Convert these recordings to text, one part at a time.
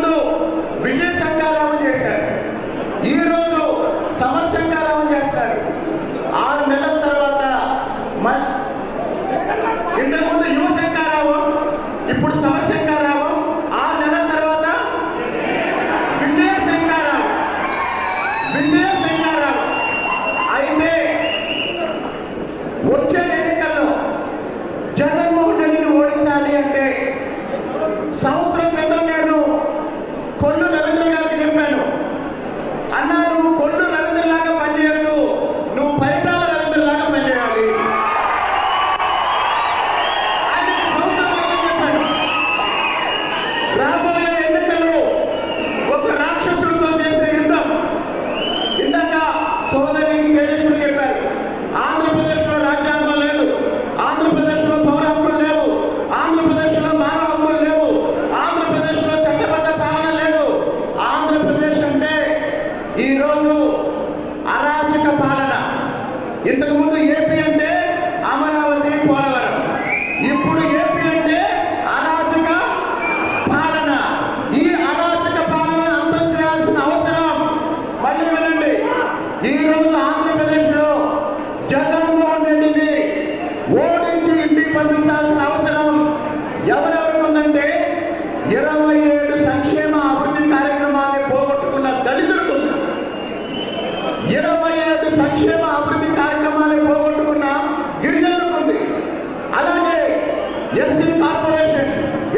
ముందు విజయ శంకరావం చేశారు, ఈ రోజు సమర్ శంకరావం చేస్తారు. 6 నెలల తర్వాత ఇంతకుముందు యువ శంకరావం, ఇప్పుడు సమర్ శంకరావం, 6 నెలల తర్వాత విజయ శంకరావం. విజయ శంకరావం అయితే వచ్చే ఎన్నికల్లో జగన్మోహన్ రెడ్డిని ఓడించాలి అంటే సంవత్సరం క్రితం నేను కొల్లు రవీంద్ర గారికి చెప్పాను, అన్నా నువ్వు కొల్లు రవీంద్రలాగా పనిచేయద్దు, నువ్వు పైపాల రవీంద్రలాగా పనిచేయాలి. ఆయన సంవత్సరం క్రితం చెప్పాను. రాబోయే ఎన్నికలు ఒక రాక్షసుడితో చేసే యుద్ధం. ఇందాక సోదరి కేశవులు చెప్పారు, ఆంధ్రప్రదేశ్ లో రాజ్యాంగం లేదు, ఆంధ్రప్రదేశ్ లో పౌర హక్కులు లేవు, ఆంధ్రప్రదేశ్ లో మానవ హక్కులు లేవు, ఆంధ్రప్రదేశ్ లో చట్టబద్ధ పాలన లేదు. ఆంధ్రప్రదేశ్ అంటే ఈరోజు అరాచక పాలన. ఇంతకు ముందు ఏపీ అంటే అమరావతి, పోలవరం, ఇప్పుడు ఏపీ అంటే అరాచక పాలన. ఈ అరాచక పాలన అంతం చేయాల్సిన అవసరం, మళ్ళీ వినండి, ఈ రోజు ఆంధ్రప్రదేశ్ లో జగన్మోహన్ రెడ్డిని ఓడించి ఇంటికి పంపించాల్సిన అవసరం ఎవరెవరికి ఉందంటే 27 సంక్షేమ అభివృద్ధి కార్యక్రమాన్ని పోగొట్టుకున్న దళితులకు ఉంది. 27 సంక్షేమ అభివృద్ధి కార్యక్రమాన్ని పోగొట్టుకున్న గిరిజనులకు ఉంది. అలాగే SC corporation,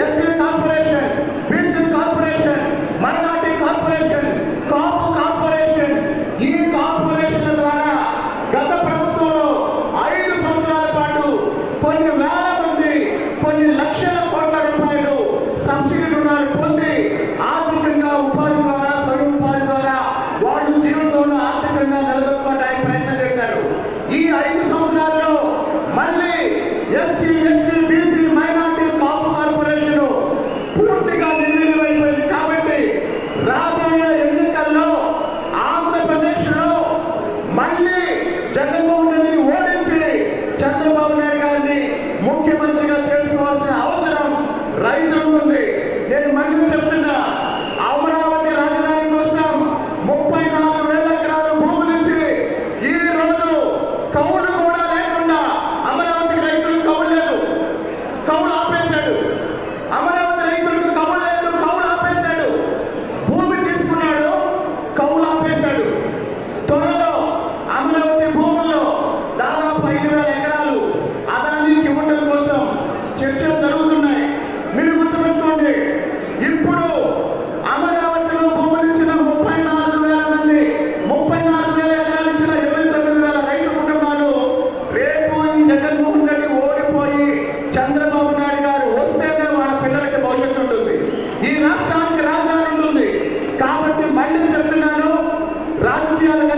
BC corporation, minority corporation, Kapu corporation, ఈ కార్పొరేషన్ల ద్వారా గత ప్రభుత్వంలో 5 సంవత్సరాల పాటు కొన్ని వేల మంది, కొన్ని లక్షల కోట్ల రూపాయలు సబ్సిడీ రుణాలు పొంది ఆర్థికంగా ఉపాధి ద్వారా, స్వయం ఉపాధి ద్వారా వాళ్ళు జీవితంలో ఆర్థికంగా నిలదొక్కుకోవడానికి ప్రయత్నం చేశారు. ఈ 5 సంవత్సరాల్లో మళ్ళీ SC, BC, minority, Kapu corporation పూర్తిగా నిర్వీర్యమైపోయింది. కాబట్టి రాబోయే ఎన్నికల్లో ఆంధ్రప్రదేశ్ లో మళ్ళీ జగన్మోహన్ రెడ్డిని ఓడించి చంద్రబాబు నాయుడు గారిని ముఖ్యమంత్రిగా చేసుకోవాల్సిన అవసరం రైతులకు ఉంది. నేను మళ్ళీ చెప్తున్నా, అమరావతి రాజధాని కోసం 34,000 ఎకరాలు భూములు ఇచ్చి ఈ రోజు కౌలు కూడా లేకుండా అమరావతి రైతులకు కౌలు లేదు, కౌలు ఆపేశాడు. అమరావతి రైతులకు కౌలు లేదు, కౌలు ఆపేశాడు. భూమి తీసుకున్నాడు, కౌలు ఆపేశాడు. త్వరలో అమరావతి భూముల్లో దాదాపు 5,000 ఎకరాలు అదానికి ఇవ్వడం కోసం చర్చలు జరుగుతున్నాయి. మీరు గుర్తుపెట్టుకోండి, ఇప్పుడు అమరావతిలో భూములు ఇచ్చిన 34,000 మంది, 34,000 ఎకరాలు ఇచ్చిన 29,000 రైతు కుటుంబాలు రేపు ఈ జగన్మోహన్ రెడ్డి ఓడిపోయి చంద్రబాబు నాయుడు గారు వస్తేనే వాళ్ళ పిల్లలకి భవిష్యత్తు ఉంటుంది, ఈ రాష్ట్రానికి రాజధాని ఉంటుంది. కాబట్టి మళ్ళీ చెప్తున్నాను, రాజకీయాలకు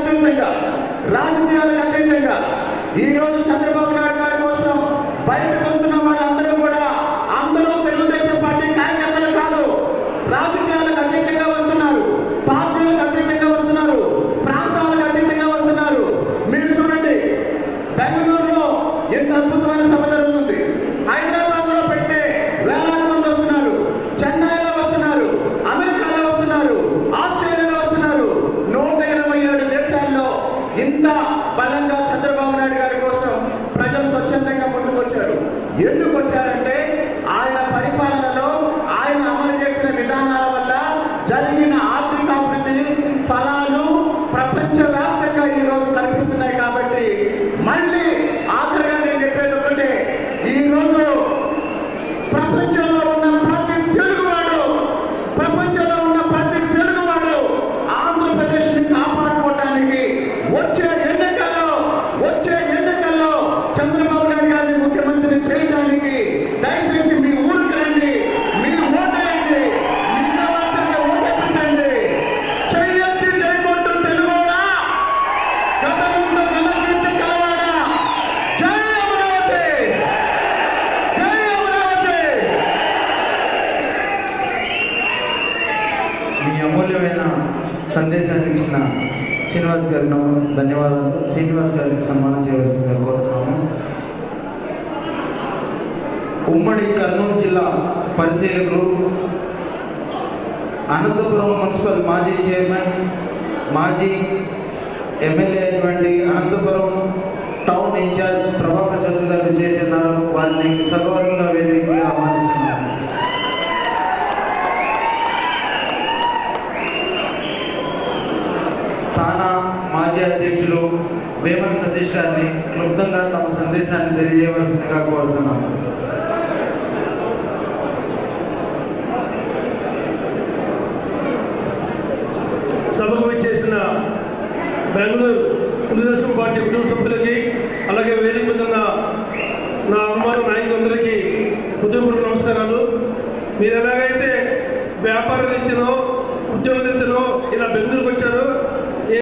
అతీతంగా ఈ రోజు చంద్రబాబు నాయుడు గారి కోసం బయటకు వస్తున్న వాళ్ళందరూ కూడా అందరూ తెలుగుదేశం పార్టీ కార్యకర్తలు కాదు, రాజకీయాలకు అతీతంగా వస్తున్నారు, పార్టీలకు అతీతంగా వస్తున్నారు, ప్రాంతాలకు అతీతంగా వస్తున్నారు. మీరు చూడండి, బెంగళూరులో ఎంత అద్భుతమైన సభ జరుగుతుంది, హైదరాబాద్ లో పెట్టే వేలాది మంది వస్తున్నారు, చెన్నైలో వస్తున్నారు, అమెరికాలో వస్తున్నారు, ఆస్ట్రేలియాలో వస్తున్నారు. 127 దేశాల్లో ఇంత బలంగా చంద్రబాబు నాయుడు గారి కోసం ప్రజలు స్వచ్ఛందంగా ముందుకు వచ్చారు. ఎందుకు వచ్చారంటే ఆయన పరిపాలనలో ఆయన అమలు చేసిన విధానాల వల్ల జరిగిన ఆర్థిక అభివృద్ధి ఫలాలు ప్రపంచవ్యాప్తంగా ఈ రోజు కనిపిస్తున్నాయి. కాబట్టి మళ్ళీ ఆఖరిగా నేను చెప్పేది ఒకటే, ఈ రోజు ప్రపంచంలో ఉన్న ప్రతి తెలుగువాడు ఆంధ్రప్రదేశ్ ని కాపాడుకోవడానికి వచ్చే ఎన్నికల్లో చంద్రబాబు నాయుడు గారిని ముఖ్యమంత్రి చేయడానికి దయచేసి మీ ఊరికి రండి, మీ ఓటేయండి, మీ ఓటే పెట్టండి. చెయ్యొద్దు చేయకుండా తెలుగుడా గతంలో గెలిపించి కలవాడా. జై అమరావతి, జై అమరావతి. మీ అమూల్యమైన సందేశానికి ఇచ్చిన శ్రీనివాస్ గారికి ధన్యవాదాలు. శ్రీనివాస్ గారికి సన్మానం చేయవలసిందిగా కోరుతున్నాము. ఉమ్మడి కర్నూలు జిల్లా పరిశీలకులు అనంతపురం మున్సిపల్ మాజీ చైర్మన్, మాజీ ఎమ్మెల్యే అయినటువంటి అనంతపురం టౌన్ ఇన్ఛార్జ్ ప్రభాకర్ చౌదరి గారు చేస్తున్నారు. వారిని సగౌరవంగా వేదికగా ఆహ్వానిస్తున్నారు. తానా మాజీ అధ్యక్షులు వేమన సతీష్ గారిని క్లుప్తంగా తమ సందేశాన్ని తెలియజేయవలసిందిగా కోరుతున్నాం. సభకు వచ్చేసిన బెంగళూరు తెలుగుదేశం పార్టీ కుటుంబ